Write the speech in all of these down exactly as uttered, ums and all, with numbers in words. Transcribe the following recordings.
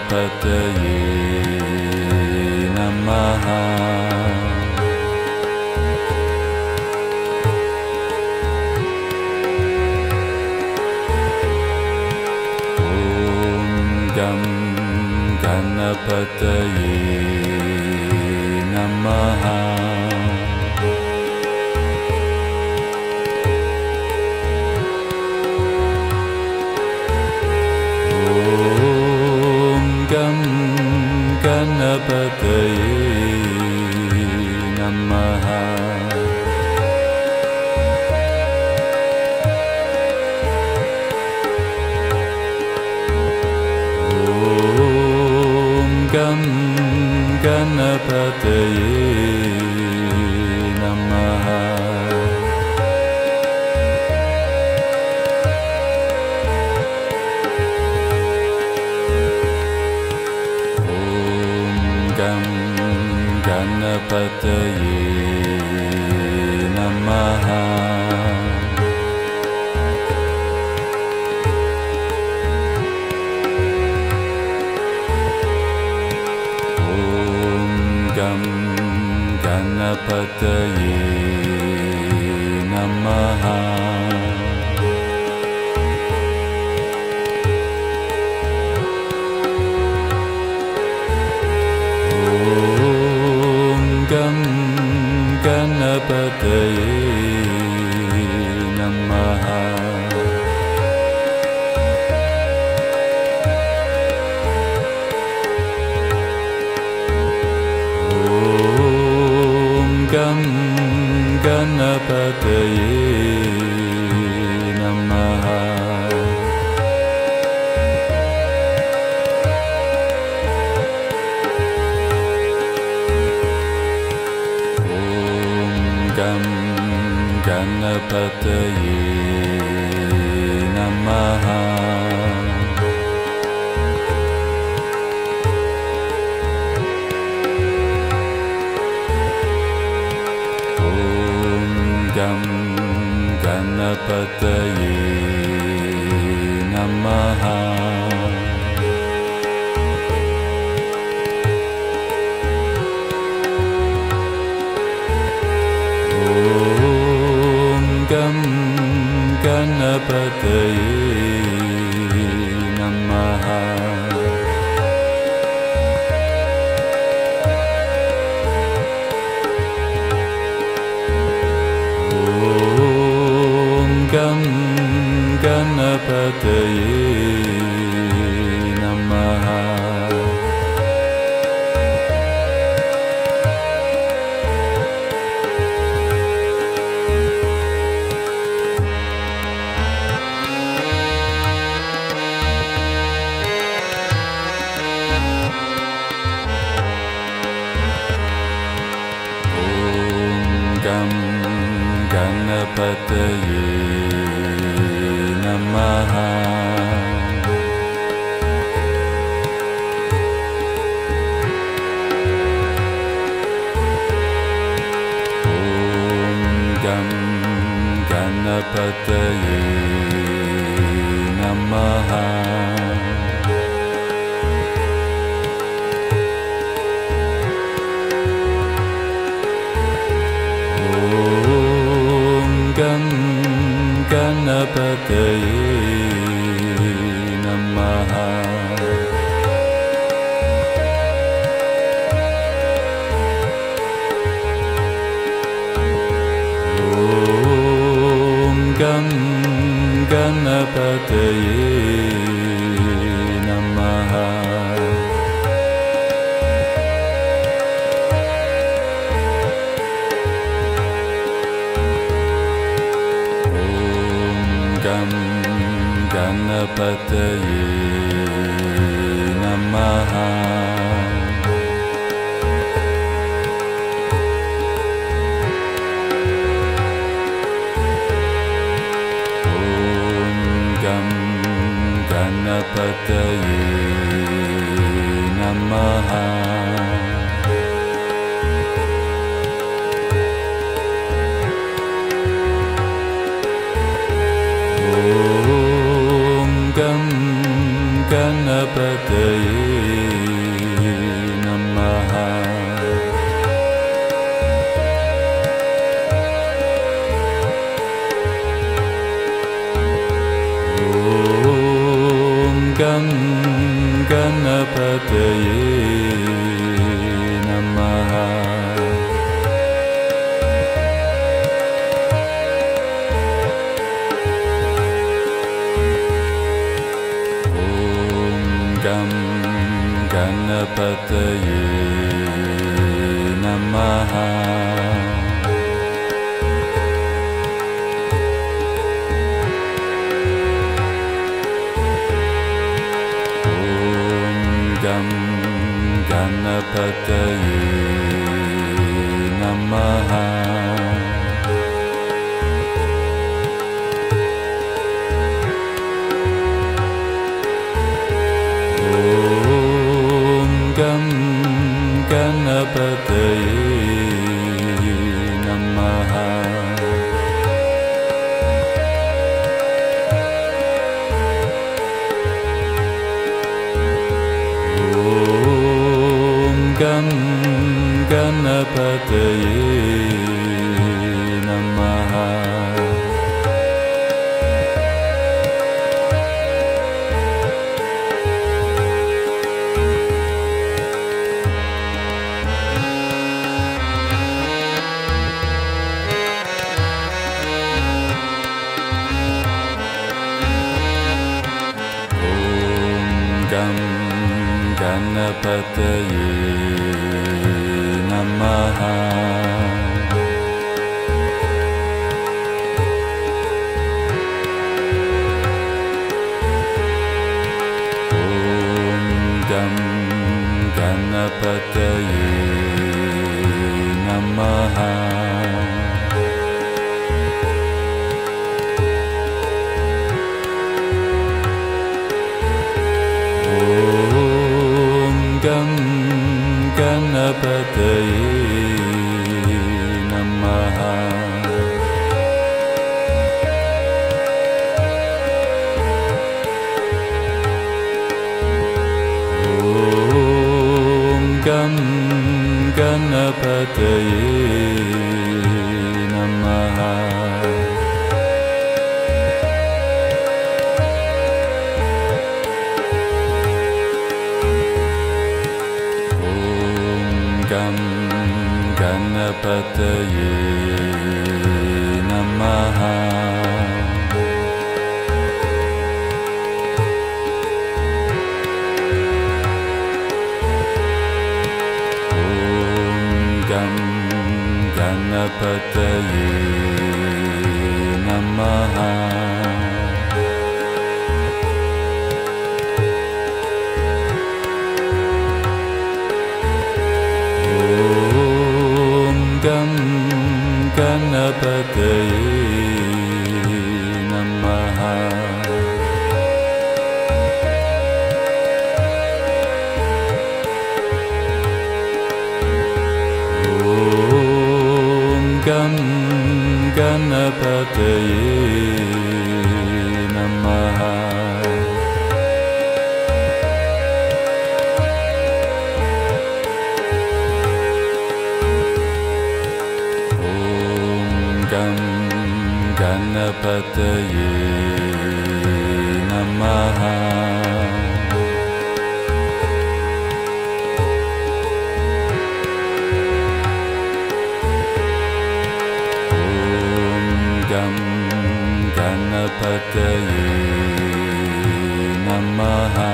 Ganapataye Namaha. Om Gam Ganapataye Namaha. Ganapataye Namaha. Om Gam Ganapataye Namaha. Ganapataye Namaha. Om Gam Ganapataye Namaha. Gam Ganapataye Namaha. Om Gam Ganapataye Namaha. Gam Ganapataye Namaha. Om Gam Ganapataye Namaha. Gam Ganapataye Namaha. Om Gam Ganapataye Namaha. Gam Ganapataye Namaha. Om Gam Ganapataye Namaha. Gam Ganapataye Namaha. Om Gam Ganapataye Namaha. Gam Ganapataye Namaha. Om Gam Ganapataye Namaha. Om Gam Ganapataye Ganapataye Namaha. Om Gam Ganapataye Namaha. Gam Ganapataye Namaha. Om Gam Ganapataye Namaha. Ganapataye Namaha. Om Gam Ganapataye Namaha. Gam Ganapataye Namaha. Om Gam Ganapataye Namaha. Gam Ganapataye Namaha. Om Gam Ganapataye Namaha. Gam Ganapataye Namaha. Om Gam Ganapataye Namaha. Gam Ganapataye Namaha. Om Gam Ganapataye Namaha.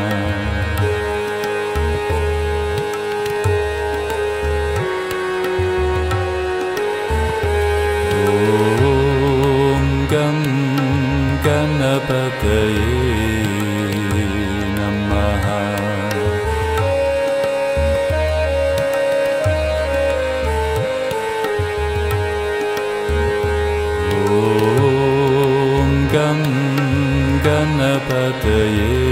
Gam Ganapataye Namaha. Om Gam Ganapataye